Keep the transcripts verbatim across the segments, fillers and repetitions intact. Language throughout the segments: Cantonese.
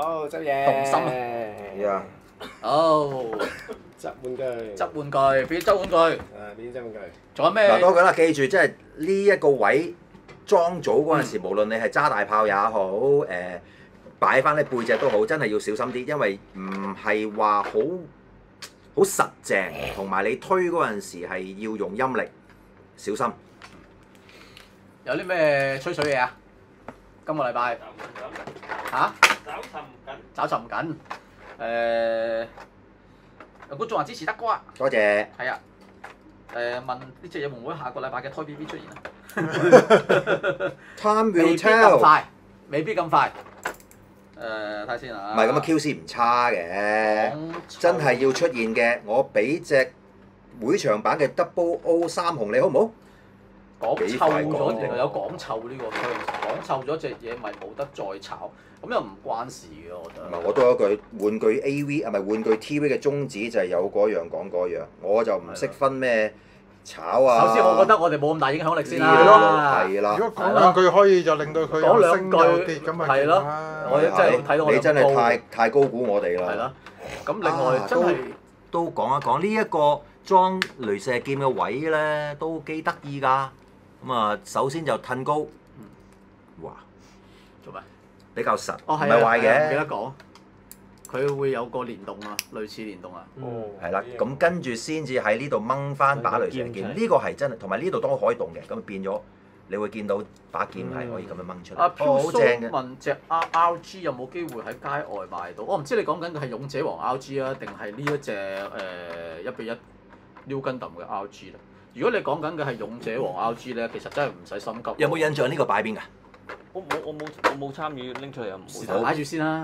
哦，執嘢。 動心啊！ 係啊， 哦， 執玩具。 執玩具，變執玩具， 誒，邊執玩具？ 仲有咩？ 嗱多句啦，記住即係呢一個位裝組嗰陣時，無論你係揸大炮也好，誒擺翻你背脊都好，真係要小心啲，因為唔係話好好實淨，同埋你推嗰陣時係要用陰力，小心。 有啲咩吹水嘢啊？今個禮拜嚇找尋緊。 找尋緊，誒有觀眾話支持德哥啊， 多謝。 係啊，誒問呢隻嘢會唔會下個禮拜嘅 Toy B B 出現啊？ Time 未 will 必咁 tell。 快，未必咁快。誒睇下先啊。 唔係咁啊，Q C 唔差嘅， 講真係要出現嘅，我俾隻會場版嘅 Double O 三紅你好唔好？ 講幾快臭咗， 講另外有講臭呢個 term，講臭咗隻嘢咪冇得再炒，咁又唔關事嘅，我覺得。 唔係，我都有一句玩具 A V 啊，唔係玩具 T V 嘅宗旨就係有嗰樣講嗰樣，我就唔識分咩炒啊。 首先，我覺得我哋冇咁大影響力先係啦。 係啦。 如果講兩句可以就令到佢有升有跌咁咪係咯我真係睇到我哋你真係高太太高估我哋啦。 係啦。咁另外真係都講一講呢一個裝雷射劍嘅位咧，都幾得意㗎。咁啊，首先就褪高，哇， 做咩？ 比較實， 哦， 唔係啊， 係壞係啊唔記得嘅。 講，佢會有個連動啊，類似連動啊。 哦。 係啦，咁跟住先至喺呢度掹翻把雷射劍，呢個係真係，同埋呢度都可以動嘅，咁變咗你會見到把劍係可以咁樣掹出嚟， 阿哦， 飄蘇好正嘅。 問隻 R R G 有冇機會喺街外買到？我唔知你講緊嘅係勇者王 R G 啊，定係呢一隻誒一比一 New Gundam 嘅 R G 咧？如果你講緊嘅係勇者王 R G 咧，其實真係唔使心急。 有冇印象呢個擺邊㗎？ 我冇我冇我冇參與拎出嚟啊，唔會。 是但擺住先啦。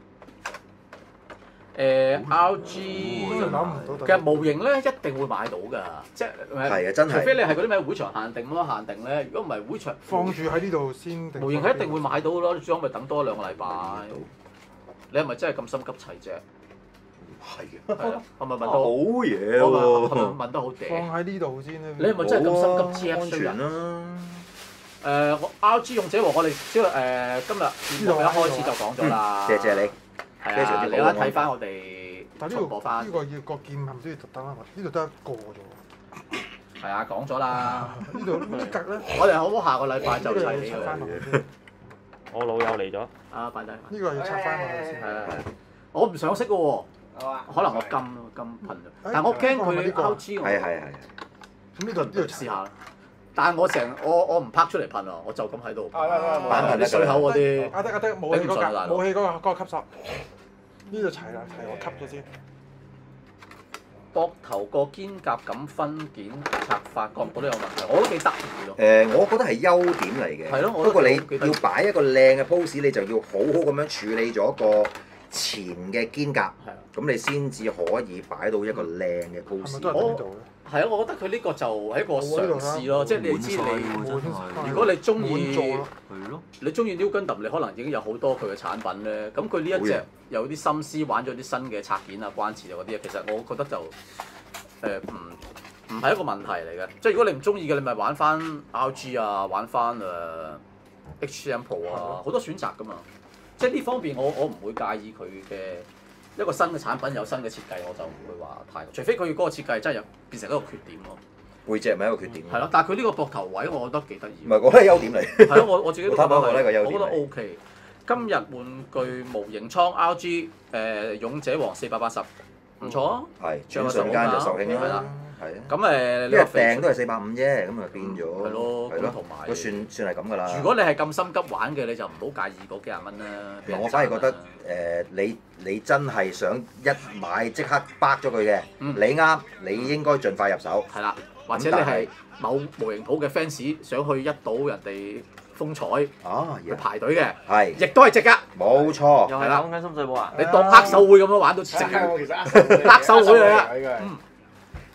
誒 R G 諗唔到。 其實模型咧一定會買到㗎，即係係啊，真係。 除非你係嗰啲咩會場限定咁樣限定咧，如果唔係會場放住喺呢度先定。 模型係一定會買到咯，你最好咪等多兩個禮拜。你係咪真係咁心急砌啫？ 係嘅。 係啊，係咪問到？ 好嘢我話係喎！ 咪問得好嗲？ 放喺呢度先咧。 你係咪真係咁心急 G 安 F 衰全人？ 啦。 誒，我 R G 勇者王，我哋即係誒今日節目一開始就講咗啦。 謝謝你。 係啊，你而家睇翻我哋重播翻。 呢個要個劍係咪都要特登啊？呢度得一個啫係啊，講咗啦。 喎。呢度呢格咧， 我哋好唔好下個禮拜就砌起翻落佢？ 去先。 我老友嚟咗。 啊，擺低。 呢個要拆翻落去先。 係係係。我唔想識嘅喎，可能我禁禁噴咗，但我驚佢 R G 我。 係係係。 咁呢度呢度試下啦。但係我成我我唔拍出嚟噴啊，我就咁喺度。 版噴啲水口嗰啲。 啊得啊得，武器嗰格武器嗰個嗰個吸索。呢度齊啦，齊我吸咗先。 膊頭個肩胛咁分件拆法角度都有問題，我都幾得意咯。 誒，我覺得係優點嚟嘅。 係咯我不過你覺得幾要擺一個靚嘅 pose，你就要好好咁樣處理咗個前嘅肩胛， 係啊咁你先至可以擺到一個靚嘅係咪 pose。 都係呢度咧？ 係啊，我覺得佢呢個就係一個嘗試咯，即係你知你，如果你你中滿意做咯， 係咯。 你中意 New Gundam，你可能已經有好多佢嘅產品咧。咁佢呢一隻好嘢有啲心思玩咗啲新嘅拆件啊、關節啊嗰啲啊，其實我覺得就誒唔唔係一個問題嚟嘅。即係如果你唔中意嘅，你咪玩翻 R G 啊，玩翻誒 H M Pro 啊，好多選擇噶嘛。即係呢方面我我唔會介意佢嘅一個新嘅產品有新嘅設計，我就唔會話太，除非佢嗰個設計真係有變成一個缺點咯。 背脊咪一個缺點。 係咯，但係佢呢個膊頭位我覺得幾得意。 唔係，我覺得係優點嚟。 係咯，我我自己都覺得我覺得個優點係，我覺得 O K。今日玩具模型倉 R G 誒勇者王四百八十，唔錯啊。 係。 上個瞬間就受興係啦啦。係啊。 咁誒， 因為訂都係四百五啫，咁啊變咗。 係咯， 係咯。 咁同埋都算算係咁㗎啦。 如果你係咁心急玩嘅，你就唔好介意嗰幾廿蚊啦。俾人我反而覺得賺啦誒，你你真係想一買即刻掰咗佢嘅， 嗯你啱，你應該盡快入手。 係啦，或者你係某模型鋪嘅 fans 想去一睹人哋風采啊， 去排隊嘅， 係， 亦都係值㗎。 冇錯。 又係講緊深水埗啊！ 你當握手會咁樣玩到值㗎， 其實握手會握手會嚟啊！ 嚟㗎。 嗯，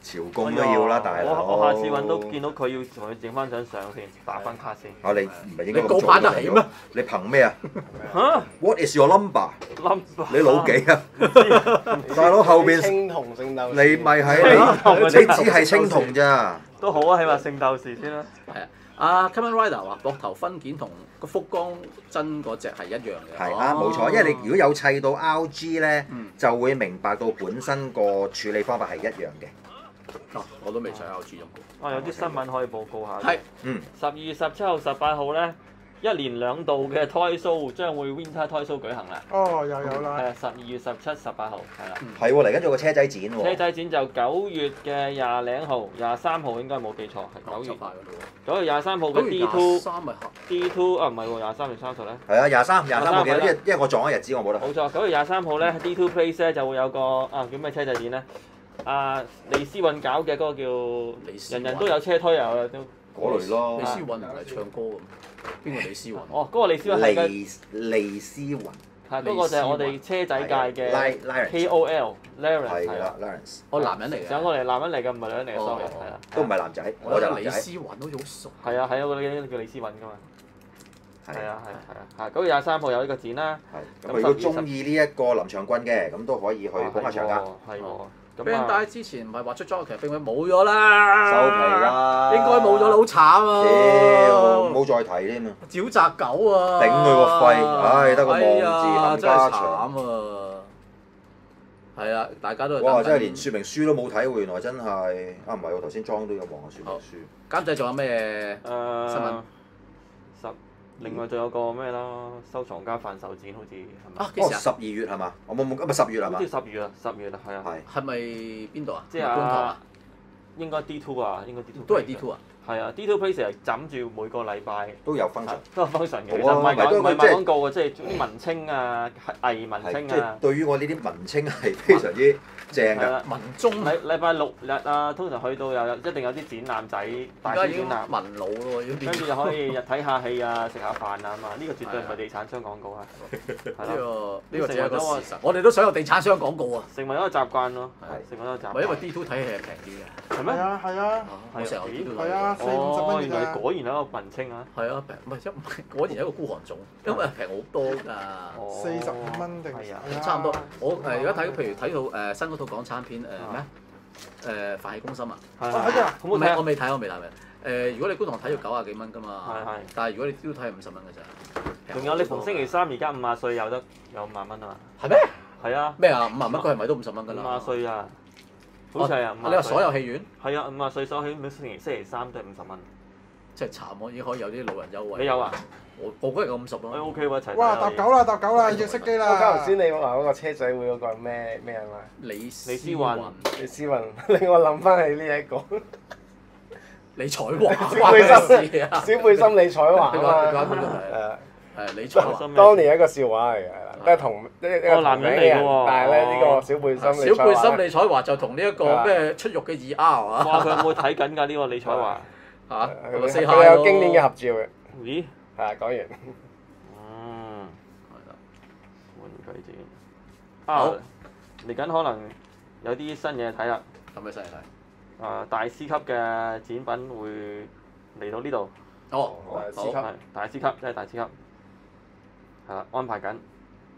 朝貢都要啦，大佬。 我我下次揾到見到佢要同佢整翻張相先，打翻卡先。 啊，你唔係應你該咁做高攀得起咩？ 你憑咩啊嚇 ？What is your number？ ？number 你老幾啊？大佬後邊青銅聖鬥士你咪係啊！你只係青銅咋？ 都好啊，起碼聖鬥士先啦。 係啊，阿 Kamen Rider 話膊頭分件同個福光真嗰只係一樣嘅。 係啊，冇錯，因為你如果有砌到 R G 咧， 嗯就會明白到本身個處理方法係一樣嘅。 哦，我都未砌 R G 用過。 啊，有啲新聞可以報告下。 係。 嗯。 十二月十七號、十八號咧，一連兩度嘅 Toy Show 將會 Winter Toy Show 舉行啦。 哦，又有啦。 係啊，十二月十七、十八號係啦。 係喎，嚟緊仲有個車仔展喎。 車仔展就九月嘅廿零號、廿三號應該冇記錯，係九月。九月廿三號嘅 D two。 三咪合。 D two 啊，唔係喎，廿三定三十咧？ 係啊，廿三廿三號記得，因廿三為因為我撞咗日子，我冇得。 冇錯，九月廿三號咧 D two Place 咧就會有個啊叫咩車仔展咧？啊李思韻搞嘅嗰個叫人人都有車推啊，都嗰類咯李。思韻唔係唱歌咁，邊個李思韻？ 哦，嗰個李思韻係嘅， 利利思雲係嗰個就係我哋車仔界拉嘅 Lawrence K O L Lawrence 係啦係啦， ，Lawrence 我男人嚟嘅。 上過嚟男人嚟嘅，唔係女人嚟嘅哦 ，sorry 係啦。 都唔係男仔， 我覺得我就男仔。 李思韻好似好熟。 係啊係啊，嗰個叫李思韻噶嘛。係係啊係啊係啊，係九月廿三號有呢個展啦。 係咁，如果中意呢一個林長君嘅，咁都可以去捧下場㗎。 係喎。咁 Bandai 啊， 之前唔係話出咗，其實並佢冇咗啦。 收皮啦！ 應該冇咗啦，好慘啊！ 屌，冇再提添啊！ 沼澤狗啊！ 頂佢個肺唉得個望字哎呀冚真係家祥慘啊！係啊，大家都係哇！ 等緊真係連說明書都冇睇喎，原來真係啊唔係喎，頭先裝都有望下說明書。 監製仲有咩？ 誒新聞十，另外仲有個咩啦？收藏家販售展好似係咪？ 啊幾時啊？ 哦十二月係嘛？我冇冇唔係十月係嘛好似？十月啊，十月啊，係啊， 係係咪邊度啊？ 即係觀塘啊啊，應該 D two 啊，應該 D two 都係 D two 啊？ 係啊，D two Place 係枕住每個禮拜都有 function。 都有 function 嘅，其好啊實唔係講唔係咪都即係賣廣告嘅，即係啲文青啊、藝文係即係青啊。 對於我呢啲文青係非常之正㗎。 係啦， 文中禮禮拜六日啊，通常去到又有一定有啲展覽仔，大而家已經小展覽， 文老咯，已經變跟住就可以日睇下戲啊、食下飯啊嘛。呢個絕對唔係地產商廣告啊，係呢咯， 個呢個只係一個事實。我哋都想有地產商廣告啊！ 成為一個習慣咯， 係成為一個習慣。 唔係因為 D two 睇戲係平啲嘅。 係咩？ 係啊係啊我成日有 D two 係啊，四五十哦， 蚊㗎原來你。果然係一個文青啊！ 係啊，平唔係一唔係果然係一個孤寒種，因為平好多㗎。 哦四十五蚊定係啊， 係啊差唔多。我誒而家睇，譬如睇到誒新嗰套港產片誒咩誒《飯氣攻心》啊， 係啊係啊好唔好睇啊我？未睇，我未睇嘅。誒，如果你觀塘睇要九廿幾蚊㗎嘛， 係係但係如果你都睇五十蚊嘅咋。 仲有你逢星期三而家五廿歲有得有五萬蚊啊嘛！ 係咩？ 係啊， 咩啊？五萬蚊佢係咪都五十蚊㗎啦？ 五廿歲啊，好似係啊，五廿歲你話所有戲院係啊，五廿歲所有戲每星期星期三都係五十蚊。 真係慘喎，已經可以有啲老人優惠。 你有啊？ 我我嗰日有五十誒咯。 OK 喎，一齊睇哇！ 可以搭九啦，搭九啦，要熄機我啦。 頭先你話嗰個車仔會嗰個係咩咩啊嘛？ 李思李思韻李思韻令我諗翻起呢一個李彩華小背心事啊！ 小背心李彩華你講啊嘛， 你講邊個係啊。 係李彩華。 當年一個笑話嚟嘅，係啦，都係同一一個哦男同名嘅人人嚟嘅喎， 但係咧呢個小背心李小背彩華咧心李彩華就同呢一個咩出獄嘅二 R 啊哇！佢有冇睇緊㗎呢個李彩華？ 嚇， 佢咪 say 佢 hi 有咯經典嘅合照嘅， 咦？ 係啊，講完。 嗯， 係啦玩具展。啊，嚟緊可能有啲新嘢睇啦。 咁嘅犀利。 啊，大師級嘅展品會嚟到呢度。 哦， 大師級好係大師級，真係大師級。係啦，安排緊。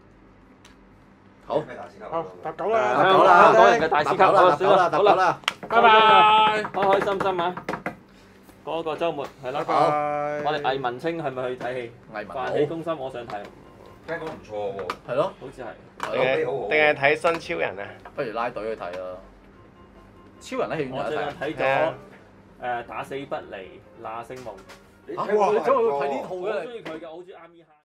好。 好，搭九誒啦， 香港九啦香港人嘅大師級， 搭九啦， 好搭九啦，搭九啦， 拜拜，開開心心啊！嗰個週末係啦拜，拜。 我哋藝文青係咪去睇戲？ 藝文飯氣攻心，我想睇， 聽講唔錯喎。 係咯， 好似係。 係咯， 定係好好定係睇新超人啊？ 不如拉隊去睇啦。超人喺戲院我最近有得睇。 睇咗誒打死不離那星夢， 嚇！哇！你走去睇呢套我好嘅你中意佢嘅，我好中意阿米哈。